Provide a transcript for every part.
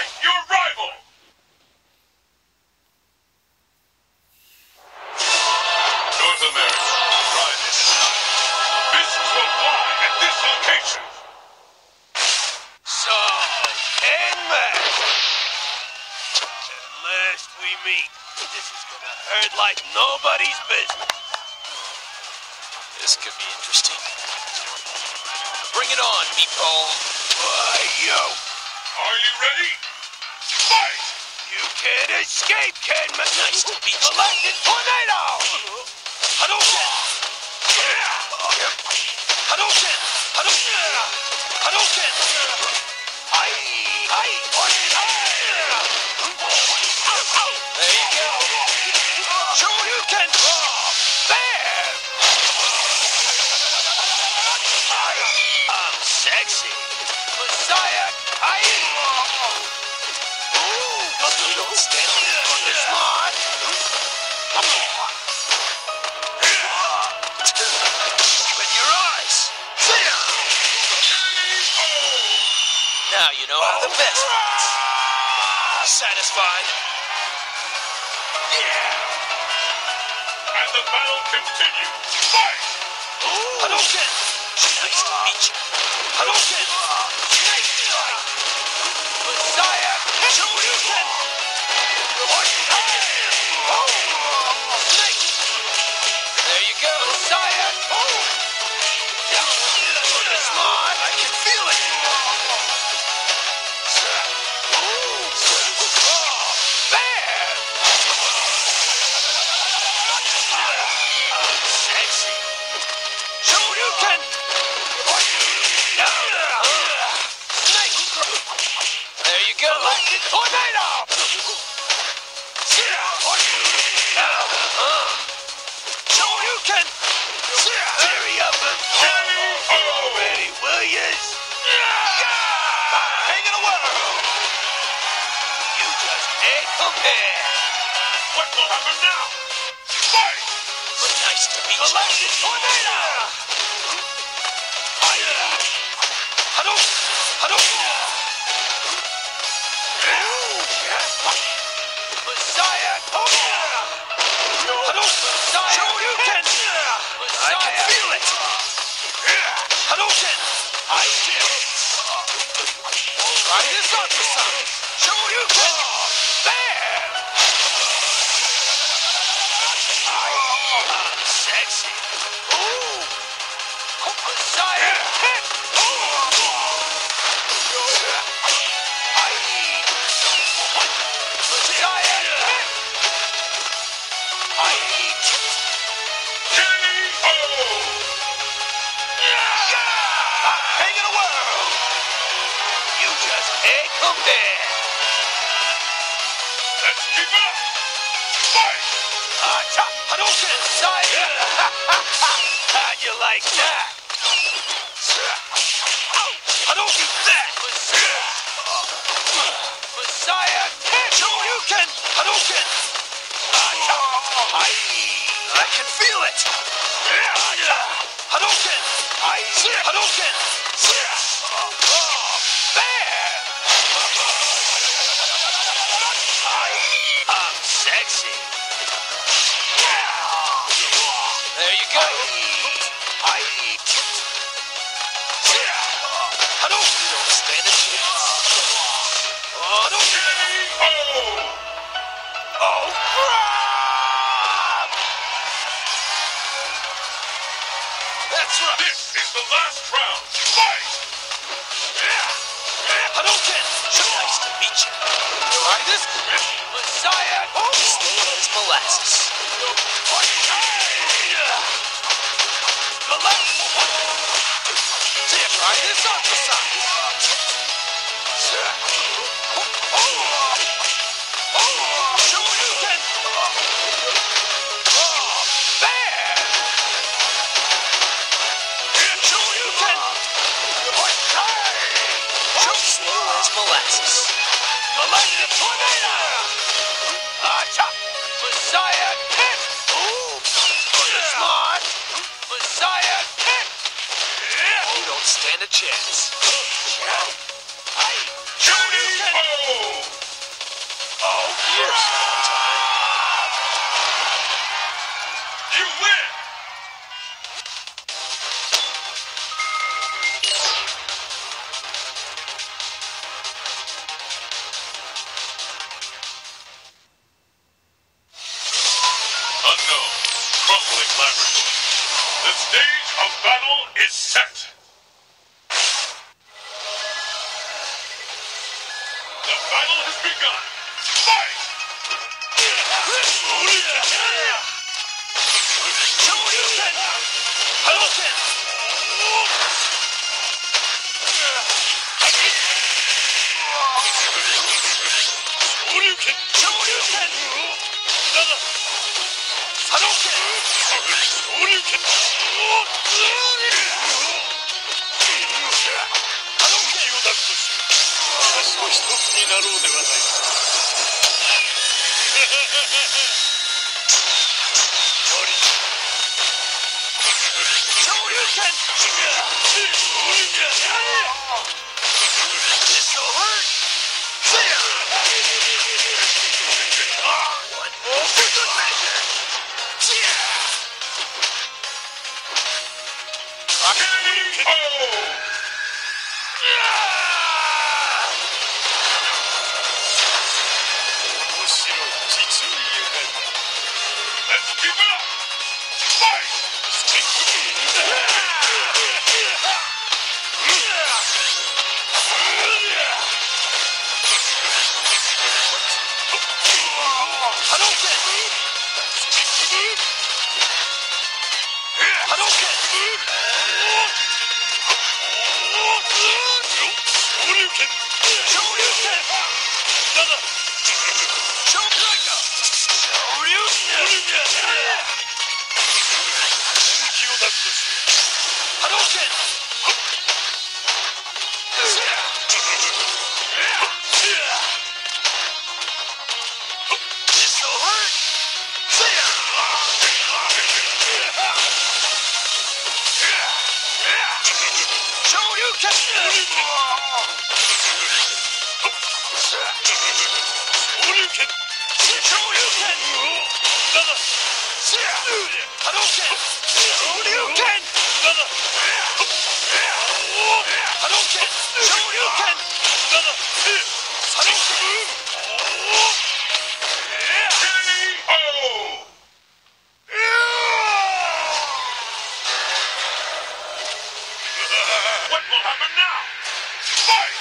Fight your rival! North America, Friday night. Fists will fly at this location. So, Ken-Man. At last we meet. This is gonna hurt like nobody's business. This could be interesting. Bring it on, meatball. Why, yo. Are you ready? Fight! You can't escape, Ken-Man. Nice to meet you. Galactic Tornado! Hadouken! Hadouken! Hadouken! Hadouken! There you go. Shoryuken! Bam! I'm sexy. Messiah! You don't stand on this. Smart! Open your eyes! Now you know how the best ones. Satisfied? And the battle continues. Fight! Hadouken! Nice to meet you. Hadouken! Snake strike! Messiah! Shoryuken! Snake! There you go. Messiah! Smart! I can feel it. Bam! Sexy! Shoryuken! Snake! There you go. Galactic Tornado! Shoryuken! Hurry up and already, will yous? King of the world! You just ain't compared. What will happen now? Fight! Nice to meet you. Galactic Tornado! Hadouken! Hadouken! Messiah! Hadouken! Shoryuken! I can feel it. Hadouken! Try this on for some. Shoryuken! Bam! Sexy. Ooh! Messiah! Hit! Messiah! Hit! K.O. King of the world! You just ain't compared. Let's keep it up. Fight! Hadouken! Messiah! How'd you like that? Hadouken! Messiah! Shoryuken! Hadouken! I can feel it. Hadouken! Hadouken! Bam! I'm sexy. There you go. Hadouken! You don't stand a chance. Hadouken! K.O. Oh, crap! That's right. This is the last round. Fight! Hadouken! Nice to meet you. Try this. Messiah! Slow as molasses. Try this on for size. Shoryuken! Bam! Shoryuken! Slow as molasses. Galactic Tornado! Messiah! Hit! Smart! Messiah! Hit! You don't stand a chance. K.O. years sometime. You win! Unknown, crumbling laboratory. The stage of battle is set. The battle has begun. Fight! Let's keep it up! Fight! What will happen now? Fight!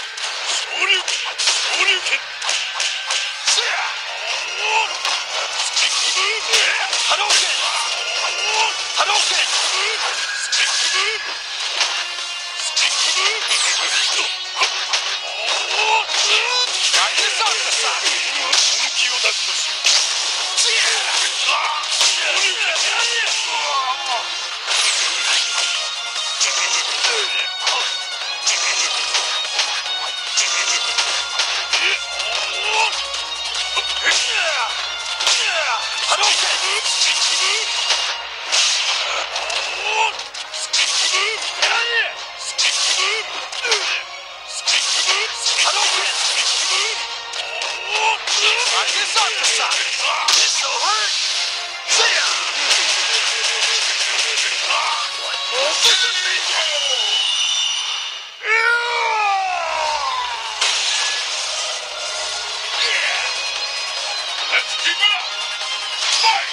Let's keep it up! Fight!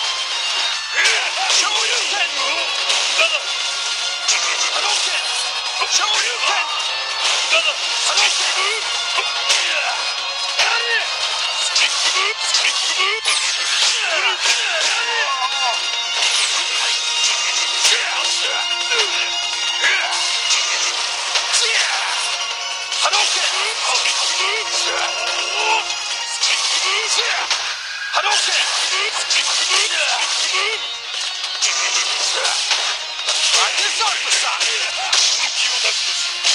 Right, this on the side.